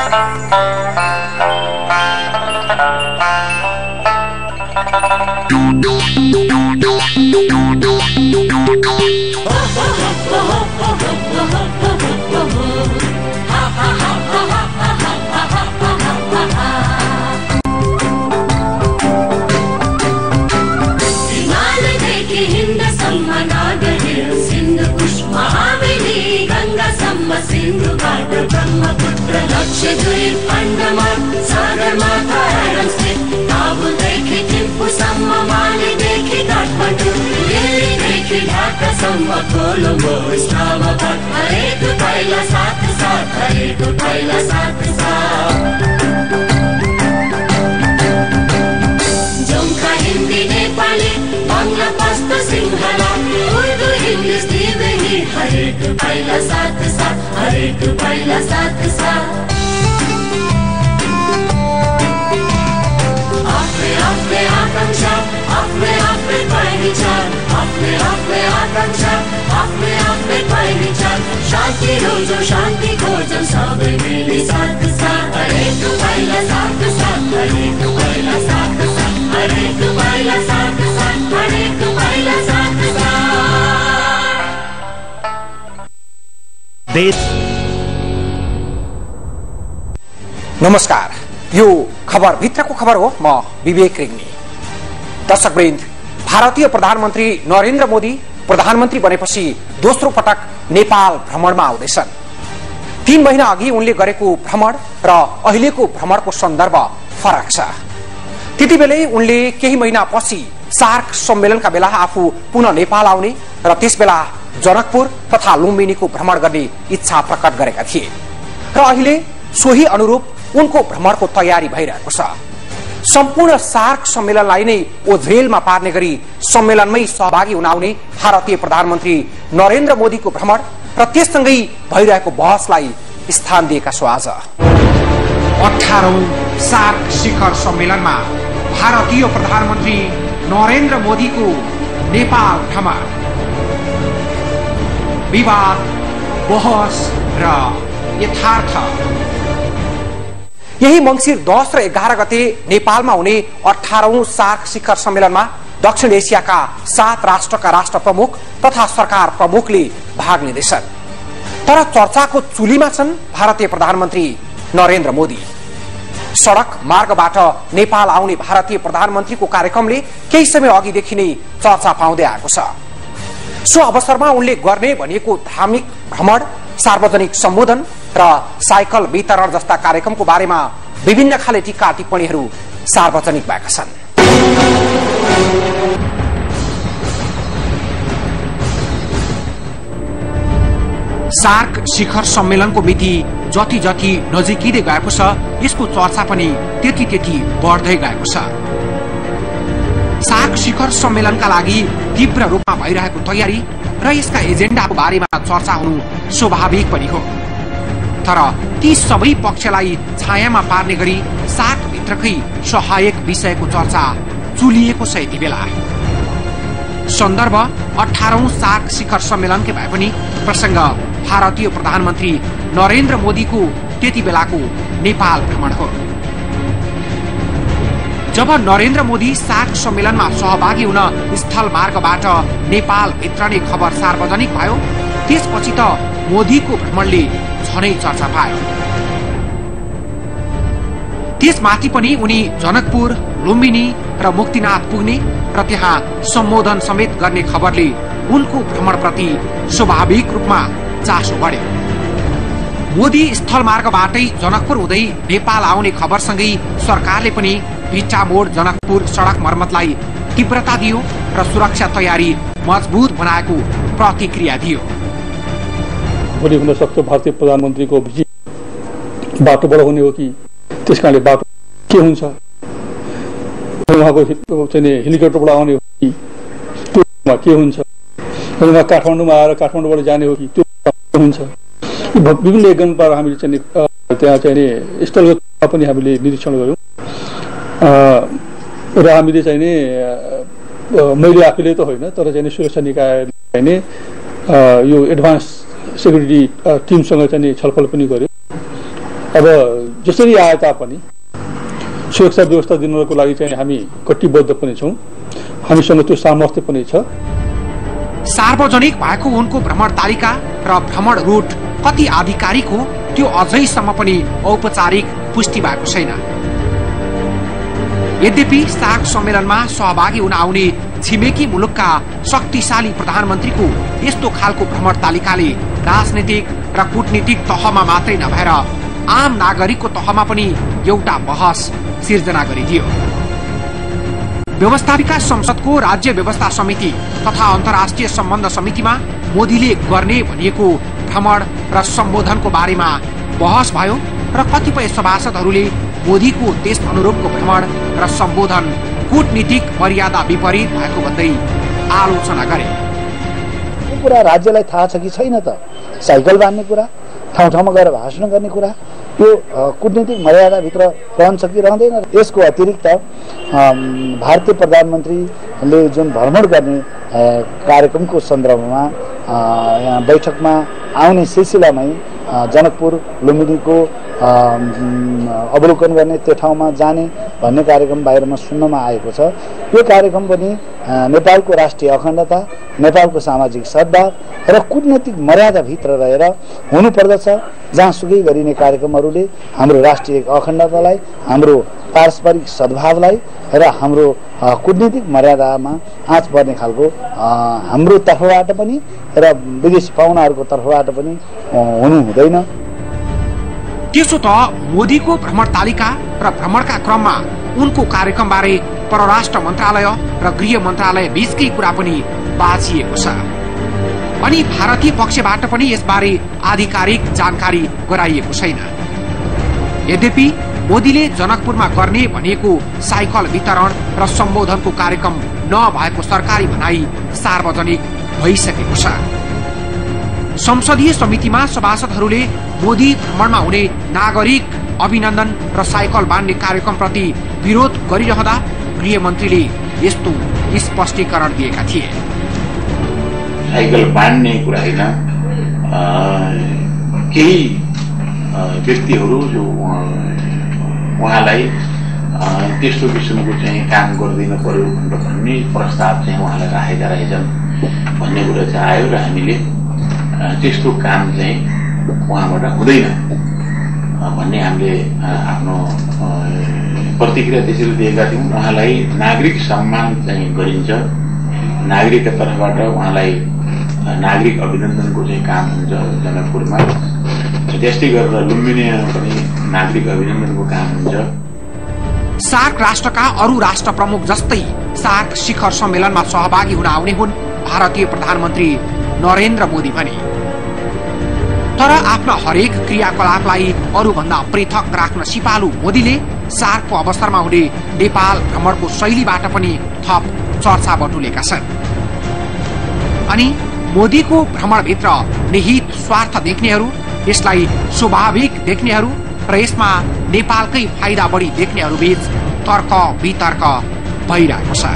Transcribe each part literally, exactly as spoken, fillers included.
ब्रह्मपुत्र लक्षद्वीप अंडमान सागर माथा एडम्स ताबुदेखि थिम्पूसम्म मालेदेखि काठमाडौँ दिल्लीदेखि ढाकासम्म कोलम्बो इस्लामाबाद हरेक पाइला साथ साथ हरेक पाइला साथ साथ जम्का हिन्दी नेपाली बङ्गला पस्त सिंहला उर्दू इङ्ग्लिस दिवेनी हरेक पाइला साथ साथ हरेक पाइला साथ साथ आफ्नै आफ्नै आकांक्षा आफ्नै आफ्नै पहिचान आफ्नै आफ्नै आकांक्षा आफ्नै आफ्नै पहिचान शान्ति रोजौँ शान्ति खोजौँ सबै मिली साथ साथ हरेक पाइला साथ साथ हरेक पाइला साथ साथ हरेक पाइला साथ साथ हरेक पाइला साथ साथ देश। नमस्कार, यो खबर भित्रको खबर हो। म विवेक रेग्मी। दर्शकवृन्द, भारतीय प्रधानमन्त्री नरेन्द्र मोदी प्रधानमन्त्री बनेपछि दोस्रो पटक नेपाल भ्रमणमा आउँदैछन्। तीन महिना अघि उनले गरेको भ्रमण र अहिलेको भ्रमणको सन्दर्भ फरक छ। त्यतिबेलै उनले केही महिनापछि सार्क सम्मेलनका बेला आफू पुनः नेपाल आउने र त्यसबेला जनकपुर तथा लुम्बिनीको भ्रमण गर्ने इच्छा प्रकट गरेका थिए र अहिले सोही अनुरूप उनको भ्रमणको तयारी भइरहेको छ। सम्पूर्ण सार्क सम्मेलनलाई नै ओझेलमा पार्ने गरी सम्मेलनमै सहभागी हुन आउने भारतीय प्रधानमन्त्री नरेन्द्र मोदीको भ्रमण र त्यससँगै भइरहेको बहसलाई स्थान दिएका छौँ। आज अठारौं सार्क शिखर सम्मेलनमा भारतीय प्रधानमन्त्री नरेन्द्र मोदीको नेपाल भ्रमण, विवाद, बहस र यथार्थ। यही मंगिर दस र एघार गते नेपालमा हुने अठारौं सार्क शिखर सम्मेलनमा दक्षिण एसियाका सात राष्ट्रका राष्ट्र प्रमुख तथा सरकार प्रमुखले भाग लिँदैछन्। तर चर्चाको चुलीमा छन् भारतीय प्रधानमन्त्री नरेन्द्र मोदी। सड़क मार्गबाट नेपाल आउने भारतीय प्रधानमन्त्रीको कार्यक्रमले केही समय अघिदेखि नै चर्चा पाउँदै आएको छ। सो अवसरमा उनले गर्ने भनिएको धार्मिक भ्रमण, सार्वजनिक सम्बोधन र साइकल वितरण जस्ता कार्यक्रमको बारेमा विभिन्न खाले टीका टिप्पणीहरू सार्वजनिक भएका छन्। सार्क शिखर सम्मेलनको मिति जति जति नजिकिँदै गएको छ, यसको चर्चा पनि त्यति त्यति बढ्दै गएको छ। सार्क शिखर सम्मेलनका लागि तीव्र रूपमा भइरहेको तयारी र यसका एजेन्डाको बारेमा चर्चा हुनु स्वाभाविक पनि हो। तर ती सबै पक्षलाई छायामा पार्ने गरी सार्क भित्रकै सहायक विषयको चर्चा चुलिएको छ। यति बेला सन्दर्भ अठारौं सार्क शिखर सम्मेलनकै भए पनि प्रसंग भारतीय प्रधानमन्त्री नरेन्द्र मोदीको त्यति बेलाको नेपाल भ्रमण हो। जब नरेन्द्र मोदी सार्क सम्मेलनमा सहभागी हुन स्थल मार्गबाट नेपाल भित्रने खबर सार्वजनिक भयो, त्यसपछि त मोदीको भ्रमणले झनै चर्चा पायो। त्यसमाथि पनि उनी जनकपुर, लुम्बिनी र मुक्तिनाथ पुग्ने र त्यहाँ सम्बोधन समेत गर्ने खबरले उनको भ्रमणप्रति स्वाभाविक रूपमा चासो बढ्यो। मोदी स्थल मार्गबाटै जनकपुर हुँदै नेपाल आउने खबरसँगै सरकारले पनि भिट्टा मोड जनकपुर सड़क मर्मतलाई तीव्रता दियो र सुरक्षा तयारी मजबुत बनाएको प्रतिक्रिया दियो। भोलि हुन सक्छ भारतीय प्रधानमन्त्रीको भिजिट बाटोबाट हुने हो कि त्यसकारणले बाटो के हुन्छ, उहाँको चाहिँ हेलिकप्टरबाट आउने हो कि त्यो के हुन्छ, उहाँ काठमाडौँमा आएर काठमाडौँबाट जाने हो कि त्यो हुन्छ। विभिन्न एजेन्डाबाट हामीले चाहिँ त्यहाँ चाहिँ स्थलगत पनि हामीले निरीक्षण गर्यौँ र हामीले चाहिँ नि मैले आफैले त होइन तर चाहिँ सुरक्षा निकायले चाहिँ यो एडभान्स सेक्युरिटी टिमसँग चाहिँ छलफल पनि गर्यो अब जसरी आए तापनि सुरक्षा व्यवस्था दिनको लागि चाहिँ हामी कटिबद्ध पनि छौँ, हामीसँग त्यो सामर्थ्य पनि छ। सार्वजनिक भएको उनको भ्रमण तालिका र भ्रमण रुट कति आधिकारिक हो त्यो अझैसम्म पनि औपचारिक पुष्टि भएको छैन। यद्यपि सार्क सम्मेलनमा सहभागी हुन आउने छिमेकी मुलुकका शक्तिशाली प्रधानमन्त्रीको यस्तो खालको भ्रमण तालिकाले राजनीतिक र कूटनीतिक तहमा मात्रै नभएर आम नागरिकको तहमा पनि एउटा बहस सिर्जना गरिदियो। व्यवस्थापिका संसदको राज्य व्यवस्था समिति तथा अन्तर्राष्ट्रिय सम्बन्ध समितिमा मोदीले गर्ने भनिएको भ्रमण र सम्बोधनको बारेमा बहस भयो र कतिपय सभासदहरूले मोदीको देश अनुरूपको भ्रमण र सम्बोधन कूटनीतिक मर्यादा विपरीत भएको भन्दै आलोचना गरे। यो कुरा राज्यलाई थाहा छ कि छैन त? साइकल बाँध्ने कुरा, ठाउँ ठाउँमा गएर भाषण गर्ने कुरा, यो कूटनीतिक मर्यादाभित्र रहन्छ कि रहँदैन? यसको अतिरिक्त भारतीय प्रधानमन्त्रीले जुन भ्रमण गर्ने कार्यक्रमको सन्दर्भमा यहाँ बैठकमा आउने सिलसिलामै जनकपुर लुम्बिनीको अवलोकन गर्ने, त्यो ठाउँमा जाने भन्ने कार्यक्रम बाहिरमा सुन्नमा आएको छ। यो कार्यक्रम पनि नेपालको राष्ट्रिय अखण्डता, नेपालको सामाजिक सद्भाव र कूटनीतिक मर्यादाभित्र रहेर हुनुपर्दछ। जहाँसुकै गरिने कार्यक्रमहरूले हाम्रो राष्ट्रिय अखण्डतालाई, हाम्रो पारस्परिक सद्भावलाई र हाम्रो कूटनीतिक मर्यादामा आँच पर्ने खालको हाम्रो तर्फबाट पनि र विदेशी पाहुनाहरूको तर्फबाट पनि हुनु हुँदैन। त्यसो त मोदीको भ्रमण तालिका र भ्रमणका क्रममा उनको कार्यक्रमबारे परराष्ट्र मन्त्रालय र गृह मन्त्रालय बीचकै कुरा पनि बाझिएको छ। अनि भारतीय पक्षबाट पनि यसबारे आधिकारिक जानकारी गराइएको छैन। यद्यपि मोदीले जनकपुरमा गर्ने भनिएको साइकल वितरण र सम्बोधनको कार्यक्रम नभएको सरकारी भनाई सार्वजनिक भइसकेको छ। संसदीय समितिमा सभासदहरूले मोदी भ्रमणमा हुने नागरिक अभिनन्दन र साइकल बाँड्ने कार्यक्रमप्रति विरोध गरिरहँदा गृहमन्त्रीले यस्तो स्पष्टीकरण दिएका थिए। साइकल बाँड्ने कुरा होइन, केही व्यक्तिहरू जो उहाँलाई त्यस्तो किसिमको चाहिँ काम गर्दिन पर्यो भनेर भन्ने प्रस्ताव चाहिँ उहाँलाई राखेका रहेछन् भन्ने कुरा चाहिँ आयो र हामीले त्यस्तो काम चाहिँ उहाँबाट हुँदैन भन्ने हामीले आफ्नो प्रतिक्रिया त्यसरी दिएका थियौँ। उहाँलाई नागरिक सम्मान चाहिँ गरिन्छ, नागरिकका तर्फबाट उहाँलाई नागरिक अभिनन्दनको चाहिँ काम हुन्छ जनकपुरमा, त्यस्तै गरेर लुम्बिनीमा पनि नागरिक अभिनन्दनको काम हुन्छ। सार्क राष्ट्रका अरू राष्ट्र प्रमुख जस्तै सार्क शिखर सम्मेलनमा सहभागी हुन आउने हुन् भारतीय प्रधानमन्त्री नरेन्द्र मोदी पनि। तर आफ्ना हरेक क्रियाकलापलाई अरूभन्दा पृथक राख्न सिपालु मोदीले सार्कको अवसरमा हुने नेपाल भ्रमणको शैलीबाट पनि थप चर्चा बटुलेका छन्। अनि मोदीको भ्रमणभित्र निहित स्वार्थ देख्नेहरू, यसलाई स्वाभाविक देख्नेहरू र यसमा नेपालकै फाइदा बढी देख्नेहरू बीच तर्क वितर्क भइरहेको छ।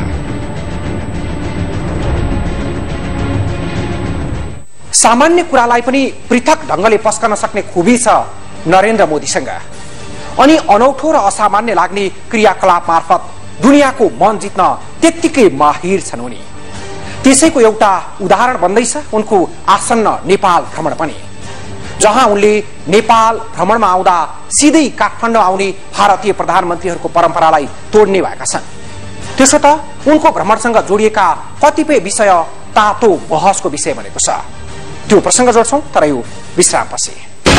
सामान्य कुरालाई पनि पृथक ढंगले पस्कन सक्ने खुबी छ नरेन्द्र मोदीसँग। अनि अनौठो र असामान्य लाग्ने क्रियाकलाप मार्फत दुनियाँको मन जित्न त्यत्तिकै माहिर छन् उनी। त्यसैको एउटा उदाहरण बन्दैछ उनको आसन्न नेपाल भ्रमण पनि, जहाँ उनले नेपाल भ्रमणमा आउँदा सिधै काठमाडौँ आउने भारतीय प्रधानमन्त्रीहरूको परम्परालाई तोड्ने भएका छन्। त्यसो त उनको भ्रमणसँग जोडिएका कतिपय विषय तातो बहसको विषय बनेको छ। त्यो प्रसंग जोड्छौं, तर यो विश्रामपछि।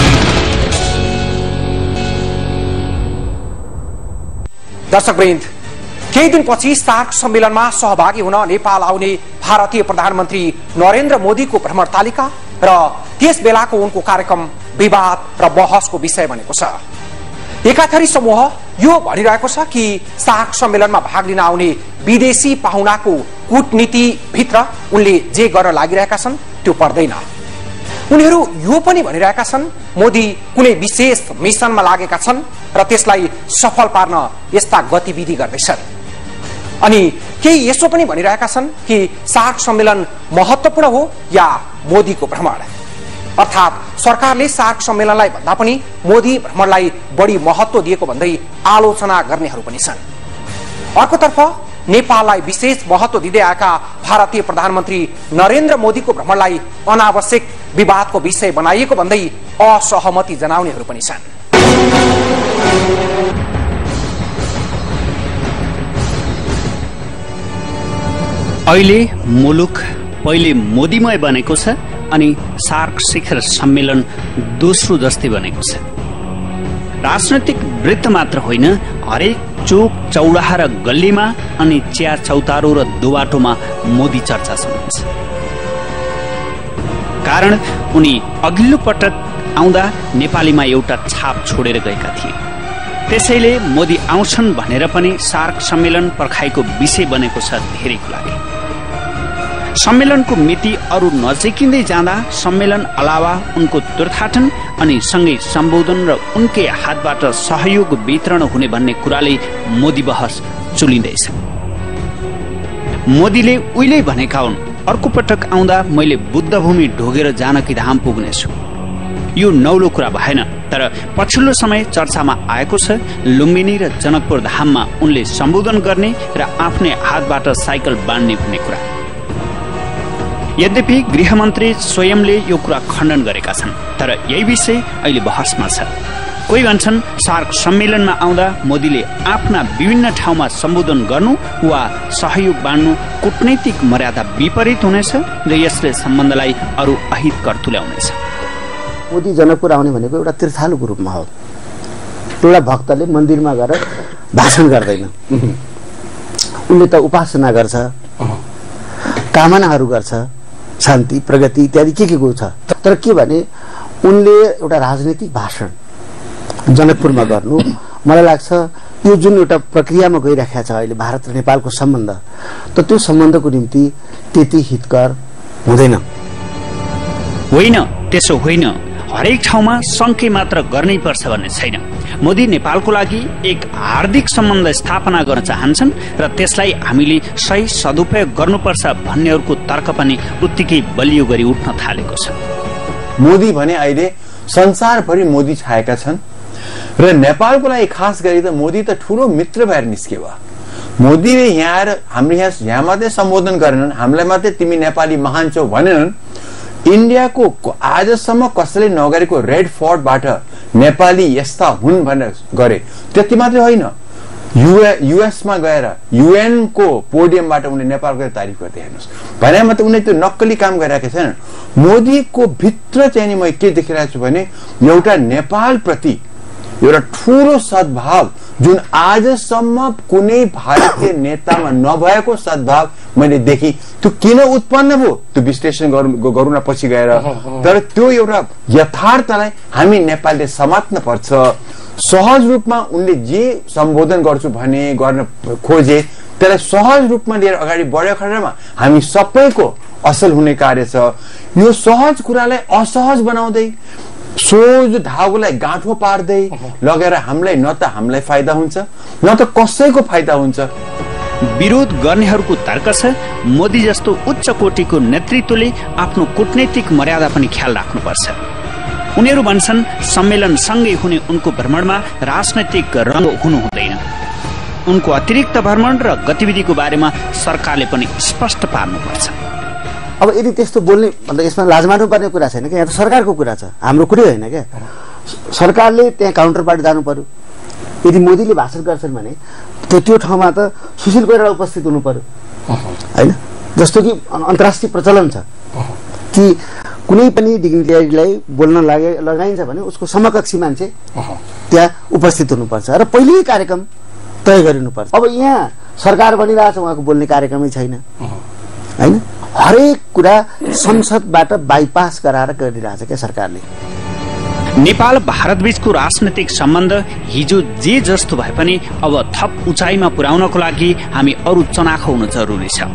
दर्शकवृन्द, केही दिनपछि सार्क सम्मेलनमा सहभागी हुन नेपाल आउने भारतीय प्रधानमन्त्री नरेन्द्र मोदीको भ्रमण तालिका र त्यस बेलाको उनको कार्यक्रम विवाद र बहसको विषय बनेको छ। एकाथरी समूह यो भनिरहेको छ कि सार्क सम्मेलनमा भाग लिन आउने विदेशी पाहुनाको कूटनीति भित्र उनले जे गर्न लागिरहेका छन् त्यो पर्दैन। उनीहरू यो पनि भनिरहेका छन् मोदी कुनै विशेष मिसनमा लागेका छन् र त्यसलाई सफल पार्न यस्ता गतिविधि गर्दैछन्। अनि केही यसो पनि भनिरहेका छन् कि सार्क सम्मेलन महत्त्वपूर्ण हो या मोदीको भ्रमण। अर्थात् सरकारले सार्क सम्मेलनलाई भन्दा पनि मोदी भ्रमणलाई बढी महत्व दिएको भन्दै आलोचना गर्नेहरू पनि छन्। अर्कोतर्फ नेपाललाई विशेष महत्व दिँदै आएका भारतीय प्रधानमन्त्री नरेन्द्र मोदीको भ्रमणलाई अनावश्यक विवादको विषय बनाइएको भन्दै असहमति जनाउनेहरू पनि छन्। अहिले मुलुक पहिले मोदीमय बनेको छ अनि सार्क शिखर सम्मेलन दोस्रो जस्तै बनेको छ। राजनैतिक वृत्त मात्र होइन, हरेक चोक चौडाहा र गल्लीमा अनि चिया चौतारो र दोबाटोमा मोदी चर्चा सुनिन्छ। कारण उनी अघिल्लो पटक आउँदा नेपालीमा एउटा छाप छोडेर गएका थिए। त्यसैले मोदी आउँछन् भनेर पनि सार्क सम्मेलन पर्खाइको विषय बनेको छ धेरैको लागि। सम्मेलनको मिति अरू नजिकिँदै जाँदा सम्मेलन अलावा उनको तीर्थाटन अनि सँगै सम्बोधन र उनकै हातबाट सहयोग वितरण हुने भन्ने कुराले मोदी बहस चुलिँदैछ। मोदीले उहिले भनेका हुन्, अर्को पटक आउँदा मैले बुद्ध भूमि ढोगेर जानकी धाम पुग्नेछु। यो नौलो कुरा भएन, तर पछिल्लो समय चर्चामा आएको छ लुम्बिनी र जनकपुर धाममा उनले सम्बोधन गर्ने र आफ्नै हातबाट साइकल बाँड्ने भन्ने कुरा। यद्यपि गृहमन्त्री स्वयंले यो कुरा खण्डन गरेका छन्, तर यही विषय अहिले बहसमा छ। कोही भन्छन् सार्क सम्मेलनमा आउँदा मोदीले आफ्ना विभिन्न ठाउँमा सम्बोधन गर्नु वा सहयोग बाँड्नु कूटनैतिक मर्यादा विपरीत हुनेछ र यसले सम्बन्धलाई अरू अहितकर तुल्याउनेछ। मोदी जनकपुर आउने भनेको एउटा तीर्थालुको रूपमा हो। एउटा भक्तले मन्दिरमा गएर भाषण गर्दैन, उनले त उपासना गर्छ, कामनाहरू गर्छ, शान्ति प्रगति इत्यादि के के को छ। तर के भने उनले एउटा राजनीतिक भाषण जनकपुरमा गर्नु, मलाई लाग्छ यो जुन एउटा प्रक्रियामा गइरहेको छ अहिले भारत र नेपालको सम्बन्ध, त त्यो सम्बन्धको निम्ति त्यति हितकर हुँदैन। होइन, त्यसो होइन। हरेक ठाउँमा सङ्के मात्र गर्नै पर्छ भन्ने छैन। मोदी नेपालको लागि एक हार्दिक सम्बन्ध स्थापना गर्न चाहन्छन् र त्यसलाई हामीले सही सदुपयोग गर्नुपर्छ भन्नेहरूको तर्क पनि उत्तिकै बलियो गरी उठ्न थालेको छ। मोदी भने अहिले संसारभरि मोदी छाएका छन् र नेपालको लागि खास गरी त मोदी त ठूलो मित्र भएर निस्के भयो। मोदीले यहाँ आएर हामीले यहाँ यहाँ मात्रै सम्बोधन गरेनन्, हामीलाई मात्रै तिमी नेपाली महान छौ भनेनन्। इन्डियाको आजसम्म कसैले नगरेको रेड फोर्टबाट नेपाली यस्ता हुन् भनेर गरे। त्यति मात्रै होइन, युएसमा गएर युएन को पोडियमबाट उनले नेपालको तारिफ गर्दै हेर्नुहोस् भने मात्रै उनले त्यो नक्कली काम गरिरहेका छैनन्। मोदीको भित्र चाहिँ नि म के देखिरहेको छु भने एउटा नेपाल प्रति एउटा ठूलो सद्भाव जुन आजसम्म कुनै भारतीय नेतामा नभएको सद्भाव मैले देखि। त्यो किन उत्पन्न भयो त्यो विश्लेषण गरौँ न पछि गएर, तर त्यो एउटा यथार्थलाई हामी नेपालले समात्न पर्छ। सहज रूपमा उनले जे सम्बोधन गर्छु भने गर्न खोजे त्यसलाई सहज रूपमा लिएर अगाडि बढ्यो खण्डमा हामी सबैको असल हुने कार्य छ। यो सहज कुरालाई असहज बनाउँदै सोझ धागोलाई गाँठो पार्दै लगेर हामीलाई न त हामीलाई फाइदा हुन्छ न त कसैको फाइदा हुन्छ। विरोध गर्नेहरूको तर्क छ मोदी जस्तो उच्च कोटिको नेतृत्वले आफ्नो कूटनैतिक मर्यादा पनि ख्याल राख्नुपर्छ। उनीहरू भन्छन् सम्मेलन सँगै हुने उनको भ्रमणमा राजनैतिक रंग हुनु हुँदैन। उनको अतिरिक्त भ्रमण र गतिविधिको बारेमा सरकारले पनि स्पष्ट पार्नुपर्छ। अब यदि त्यस्तो बोल्ने भन्दा यसमा लाज मान्नुपर्ने कुरा छैन क्या, यहाँ त सरकारको कुरा छ, हाम्रो कुरै होइन क्या। सरकारले त्यहाँ काउन्टर पार्ट जानु पर्यो। यदि मोदीले भाषण गर्छन् भने त्यो त्यो ठाउँमा त सुशील कोइराला उपस्थित हुनु पर्यो होइन। जस्तो कि अन्तर्राष्ट्रिय प्रचलन छ कि कुनै पनि डिग्निटरीलाई बोल्न लागे लगाइन्छ भने उसको समकक्षी मान्छे त्यहाँ उपस्थित हुनुपर्छ र पहिल्यै कार्यक्रम तय गरिनुपर्छ। अब यहाँ सरकार बनिरहेछ, उहाँको बोल्ने कार्यक्रमै छैन होइन। हरेक कुरा संसदबाट बाइपास गराएर गरिरहेछ क्या सरकारले। नेपाल भारत बीचको राजनीतिक सम्बन्ध हिजो जे जस्तो भए पनि अब थप उचाइमा पुर्याउनको लागि हामी अरू चनाखो हुन जरुरी छ।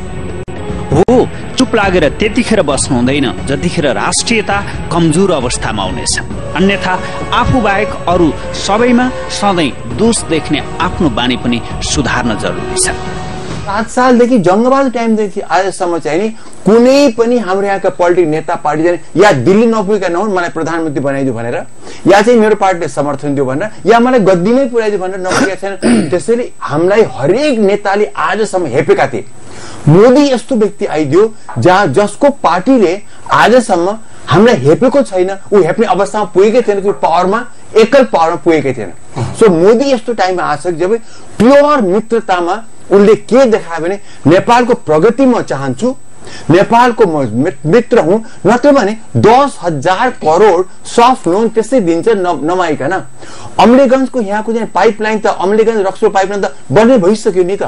हो, चुप लागेर त्यतिखेर बस्नु हुँदैन जतिखेर राष्ट्रियता कमजोर अवस्थामा आउनेछ। अन्यथा आफू बाहेक अरू सबैमा सधैँ दोष देख्ने आफ्नो बानी पनि सुधार्न जरुरी छ। सात सालदेखि जङ्गबहादुर टाइमदेखि आजसम्म चाहिँ नि कुनै पनि हाम्रो यहाँका पोलिटिक नेता पार्टी चाहिँ या दिल्ली नपुगेका नहुन् मलाई प्रधानमन्त्री बनाइदियो भनेर या चाहिँ मेरो पार्टीले समर्थन दियो भनेर या मलाई गद्दीमै पुर्याइदियो भनेर नपुगेका छैन। त्यसैले हामीलाई हरेक नेताले आजसम्म हेपेका थिए। मोदी यस्तो व्यक्ति आइदियो जहाँ जसको पार्टीले आजसम्म हामीलाई हेपेको छैन, ऊ हेप्ने अवस्थामा पुगेकै थिएन, कि पावरमा एकल पावरमा पुगेकै थिएन। सो मोदी यस्तो टाइममा आछ जब प्योर मित्रतामा उनले के देखायो भने नेपालको प्रगति म चाहन्छु, नेपालको म मित्र हुँ, नत्र भने दस हजार करोड सफ्ट लोन त्यसै दिन्छ नमाइकन। अमलेगञ्जको यहाँको चाहिँ पाइपलाइन त अमलेगञ्ज रक्सोल पाइपलाइन त बन्ने भइसक्यो नि त।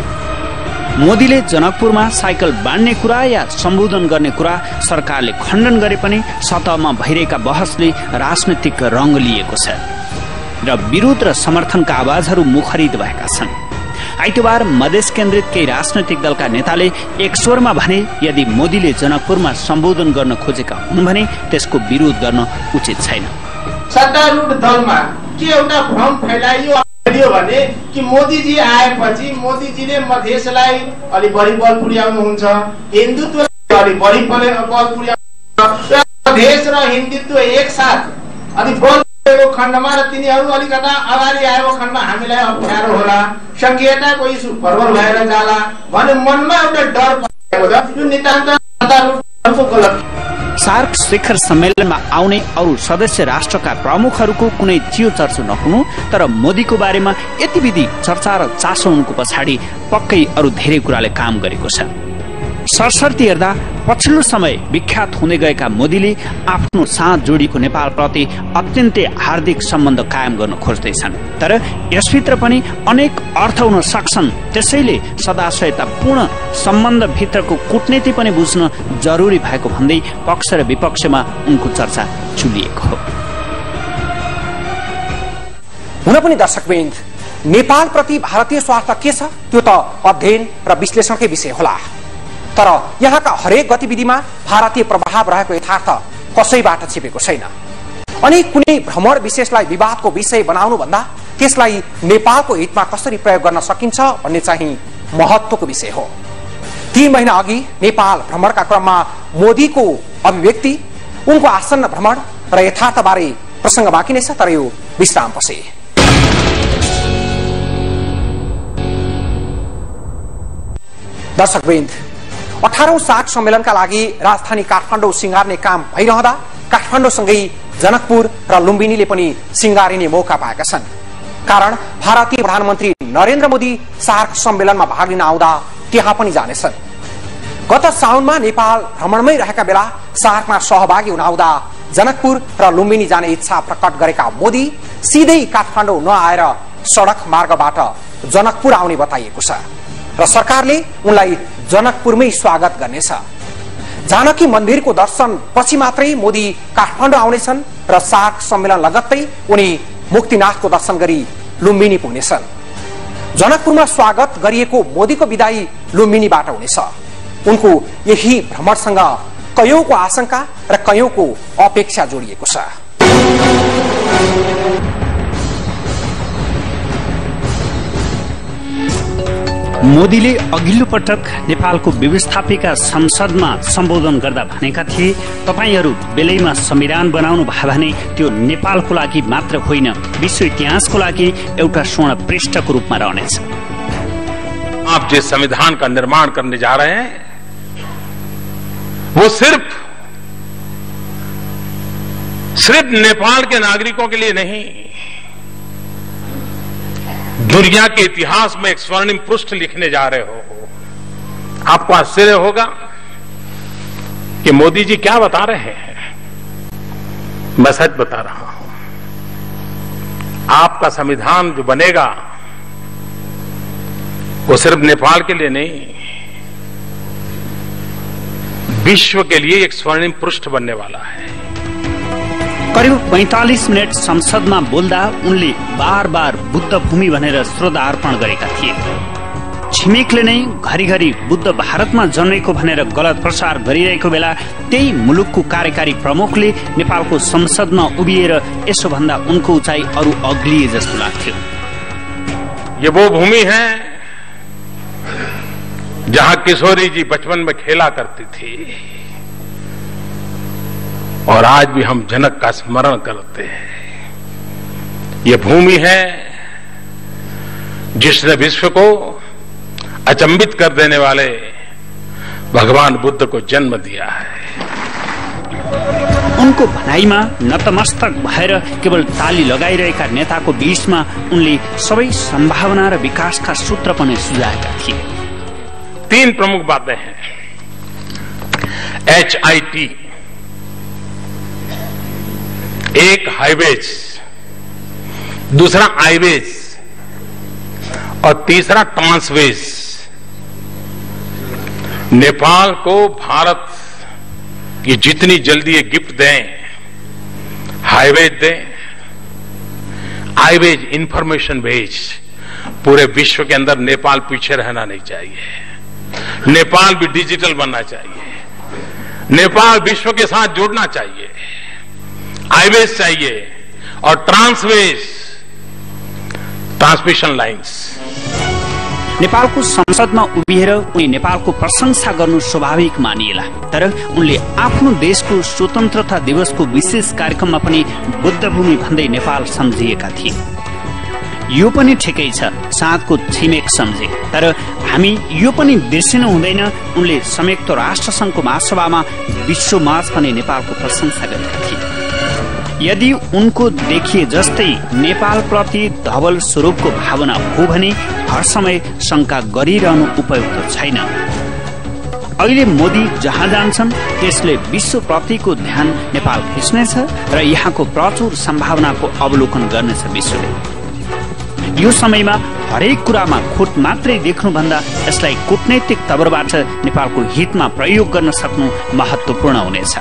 मोदीले जनकपुरमा साइकल बाँड्ने कुरा या सम्बोधन गर्ने कुरा सरकारले खण्डन गरे पनि सतहमा भइरहेका बहसले राजनैतिक रंग लिएको छ र विरोध र समर्थनका आवाजहरू मुखरित भएका छन्। आइतबार मधेस केन्द्रित केही राजनैतिक दलका नेताले एक स्वरमा भने यदि मोदीले जनकपुरमा सम्बोधन गर्न खोजेका हुन् भने त्यसको विरोध गर्न उचित छैन। सत्तारूढ दलमा के एउटा भ्रम फैलाइयो भने कि मोदीजी आएपछि मोदीजीले मधेसलाई अलि बढी बल पुर्याउनुहुन्छ, हिन्दुत्वलाई अलि बढी बल पुर्याउनुहुन्छ, मधेस र हिन्दुत्व एक साथ अलि बल पुर्याएको खण्डमा र तिनीहरू अलिकता अगाडि आएको खण्डमा हामीलाई अप्ठ्यारो होला, संघीयताको इस्यु प्रबल भएर जाला भने मनमा एउटा डर परेको छ। यो नितान्त सत्तारूढको गलत। सार्क शिखर सम्मेलनमा आउने अरू सदस्य राष्ट्रका प्रमुखहरूको कुनै चियो चर्चा नहुनु, तर मोदीको बारेमा यति विधि चर्चा र चासो उनको पछाडि पक्कै अरू धेरै कुराले काम गरेको छ। सरसर्ती हेर्दा पछिल्लो समय विख्यात हुँदै गएका मोदीले आफ्नो साथ जोडिएको नेपालप्रति अत्यन्तै हार्दिक सम्बन्ध कायम गर्न खोज्दैछन्, तर यसभित्र पनि अनेक अर्थ हुन सक्छन्। त्यसैले सदाशयतापूर्ण सम्बन्ध भित्रको कूटनीति पनि बुझ्न जरुरी भएको भन्दै पक्ष र विपक्षमा उनको चर्चा चुलिएको हो। हुन पनि दर्शकवृन्द, नेपाल प्रति भारतीय स्वार्थ के छ त्यो त अध्ययन र विश्लेषणकै विषय होला, तर यहाँका हरेक गतिविधिमा भारतीय प्रभाव रहेको यथार्थ कसैबाट छिपेको छैन। अनि कुनै भ्रमण विशेषलाई विवादको विषय बनाउनु भन्दा त्यसलाई नेपालको हितमा कसरी प्रयोग गर्न सकिन्छ भन्ने चाहिँ महत्त्वको विषय हो। तीन महिना अघि नेपाल भ्रमणका क्रममा मोदीको अभिव्यक्ति, उनको आसन्न भ्रमण र यथार्थबारे प्रसंग बाँकी नै छ, तर यो विश्राम पछि। दर्शकवृन्द, अठारौं सार्क सम्मेलनका लागि राजधानी काठमाडौँ सिंगार्ने काम भइरहँदा काठमाडौँसँगै जनकपुर र लुम्बिनीले पनि सिंगारिने मौका पाएका छन्। कारण भारतीय प्रधानमन्त्री नरेन्द्र मोदी सार्क सम्मेलनमा भाग लिन आउँदा त्यहाँ पनि जानेछन्। गत साउनमा नेपाल भ्रमणमै रहेका बेला सार्कमा सहभागी हुन आउँदा जनकपुर र लुम्बिनी जाने इच्छा प्रकट गरेका मोदी सिधै काठमाडौँ नआएर सडक मार्गबाट जनकपुर आउने बताइएको छ र सरकारले उनलाई जनकपुरमै स्वागत गर्नेछ। जानकी मन्दिरको दर्शन पछि मात्रै मोदी काठमाडौँ आउनेछन् र सार्क सम्मेलन लगत्तै उनी मुक्तिनाथको दर्शन गरी लुम्बिनी पुग्नेछन्। जनकपुरमा स्वागत गरिएको मोदीको विदाई लुम्बिनीबाट हुनेछ। उनको यही भ्रमणसँग कयौंको आशंका र कयौंको अपेक्षा जोडिएको छ। मोदीले अघिल्लो पटक नेपालको व्यवस्थापिका संसदमा सम्बोधन गर्दा भनेका थिए, तपाईहरू बेलैमा संविधान बनाउनु भयो भने त्यो नेपालको लागि मात्र होइन, विश्व इतिहासको लागि एउटा स्वर्ण पृष्ठको रूपमा रहनेछ। आप जिस संविधान का निर्माण करने जा रहे हैं वो सिर्फ सिर्फ नेपाल के नागरिकों के लिए नहीं, दुनिया के इतिहास में एक स्वर्णिम पृष्ठ लिखने जा रहे हो। आपको आश्चर्य होगा कि मोदी जी क्या बता रहे हैं। मैं सच बता रहा हूं, आपका संविधान जो बनेगा वो सिर्फ नेपाल के लिए नहीं, विश्व के लिए एक स्वर्णिम पृष्ठ बनने वाला है। करिब पैंतालीस मिनट संसदमा बोल्दा उनले बार बार बुद्ध भूमि भनेर श्रद्धा अर्पण गरेका थिए। छिमेकले नै घरिघरि बुद्ध भारतमा जन्मेको भनेर गलत प्रचार गरिरहेको बेला त्यही मुलुकको कार्यकारी प्रमुखले नेपालको संसदमा उभिएर यसो भन्दा उनको उचाइ अरू अग्लिए जस्तो लाग्थ्यो। ये वो भूमि है जहां किशोरी जी बचपन में खेला करती थी और आज भी हम जनक का स्मरण करते हैं। ये भूमि है जिसने विश्व को अचंभित कर देने वाले भगवान बुद्ध को जन्म दिया है। उनको भनाईमा नतमस्तक भएर केवल ताली लगाइरहेका नेताको बीचमा उनले सबै सम्भावना र विकासका सूत्र पनि सुझाएका थिए। तीन प्रमुख बातें हैं। एच आई टी, एक हाईवेज, दूसरा आईवेज और तीसरा ट्रांसवेज। नेपाल को भारत ये जितनी जल्दी ये गिफ्ट दें, हाईवेज दें, आईवेज इंफॉर्मेशन वेज, पूरे विश्व के अंदर नेपाल पीछे रहना नहीं चाहिए। नेपाल भी डिजिटल बनना चाहिए। नेपाल विश्व के साथ जुड़ना चाहिए। हाईवेज चाहिए और ट्रांसवेज, ट्रांसमिशन लाइन्स। नेपालको संसदमा उभिएर उनी नेपालको प्रशंसा गर्नु स्वाभाविक मानिएला, तर उनले आफ्नो देशको स्वतन्त्रता दिवसको विशेष कार्यक्रममा पनि बुद्धभूमि भन्दै नेपाल सम्झिएका थिए। यो पनि ठिकै छ, साथको छिमेक सम्झे, तर हामी यो पनि बिर्सिनु हुँदैन उनले संयुक्त राष्ट्र संघको महासभामा विश्वमाझ पनि नेपालको प्रशंसा गरेका थिए। यदि उनको देखिए जस्तै नेपालप्रति धवल स्वरूपको भावना हो भने हर समय शंका गरिरहनु उपयुक्त छैन। अहिले मोदी जहाँ जान्छन् त्यसले विश्वप्रतिको ध्यान नेपाल खिच्नेछ र यहाँको प्रचुर सम्भावनाको अवलोकन गर्नेछ विश्वले। यो समयमा हरेक कुरामा खोट मात्रै देख्नुभन्दा यसलाई कूटनैतिक तवरबाट नेपालको हितमा प्रयोग गर्न सक्नु महत्वपूर्ण हुनेछ।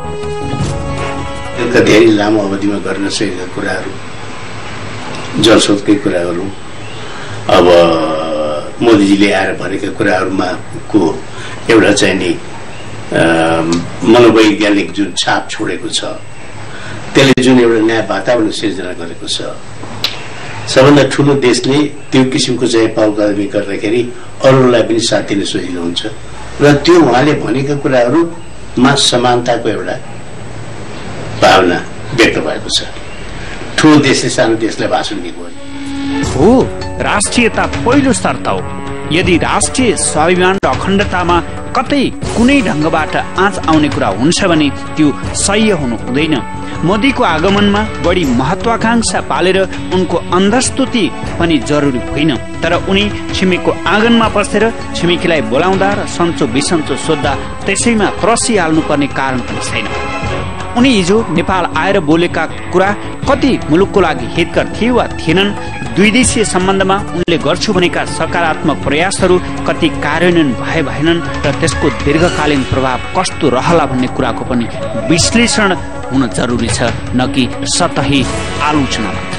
एउटा धेरै लामो अवधिमा गर्न सकेका कुराहरू, जलस्रोतकै कुराहरू, अब मोदीजीले आएर भनेका कुराहरूमा को एउटा चाहिँ नि मनोवैज्ञानिक जुन छाप छोडेको छ, त्यसले जुन एउटा नयाँ वातावरण सिर्जना गरेको छ, सबभन्दा ठुलो देशले त्यो किसिमको चाहिँ पहलकदमी गर्दाखेरि अरूलाई पनि साथ दिन सजिलो हुन्छ र त्यो उहाँले भनेका कुराहरूमा समानताको एउटा भावना व्यक्त भएको छ। ठुलो देशले सानो देशलाई भाषण दिएको हो। राष्ट्रियता पहिलो शर्त हो। यदि राष्ट्रिय स्वाभिमान र अखण्डतामा कतै कुनै ढंगबाट आँच आउने कुरा हुन्छ भने त्यो सह्य हुनु हुँदैन। मोदीको आगमनमा बढी महत्वाकांक्षा पालेर उनको अन्धस्तुति पनि जरुरी होइन, तर उनी छिमेकको आँगनमा पसेर छिमेकीलाई बोलाउँदा र सन्चो बिसन्चो सोद्धा त्यसैमा प्रसिहाल्नु पर्ने कारण पनि छैन। उनी हिजो नेपाल आएर बोलेका कुरा कति मुलुकको लागि हितकर थिए वा थिएनन्, दुई देशीय सम्बन्धमा उनले गर्छु भनेका सकारात्मक प्रयासहरू कति कार्यान्वयन भए भएनन् र त्यसको दीर्घकालीन प्रभाव कस्तो रहला भन्ने कुराको पनि विश्लेषण हुन जरुरी छ, न कि सतही आलोचना मात्रै।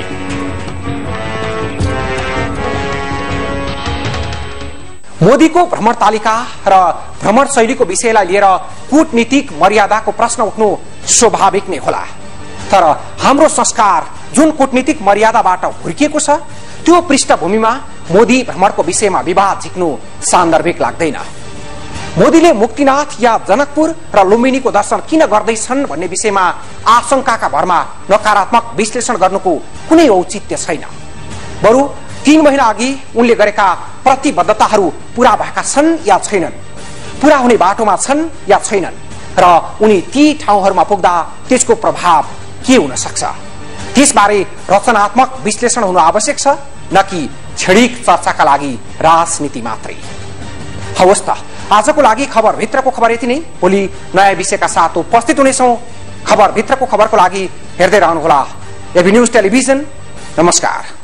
मोदीको भ्रमण तालिका र भ्रमण शैलीको विषयलाई लिएर कूटनीतिक मर्यादाको प्रश्न उठ्नु स्वाभाविक नै होला, तर हाम्रो संस्कार जुन कूटनीतिक मर्यादाबाट हुर्किएको छ त्यो पृष्ठभूमिमा मोदी भ्रमणको विषयमा विवाद झिक्नु सान्दर्भिक लाग्दैन। मोदीले मुक्तिनाथ या जनकपुर र लुम्बिनीको दर्शन किन गर्दैछन् भन्ने विषयमा आशंकाका भरमा नकारात्मक विश्लेषण गर्नुको कुनै औचित्य छैन। बरु तीन महिना अघि उनले गरेका प्रतिबद्धताहरू पूरा भएका छन् या छैनन्, पूरा हुने बाटोमा छन् या छैनन् र उनी ती ठाउँहरूमा पुग्दा त्यसको प्रभाव के हुन सक्छ, त्यसबारे रचनात्मक विश्लेषण हुनु आवश्यक छ, न कि क्षणिक चर्चाका लागि राजनीति मात्रै। हवस् त, आजको लागि खबर भित्रको खबर यति नै। भोलि नयाँ विषयका साथ उपस्थित हुनेछौँ। खबर भित्रको खबरको लागि हेर्दै रहनुहोला एबी न्यूज टेलिभिजन। नमस्कार।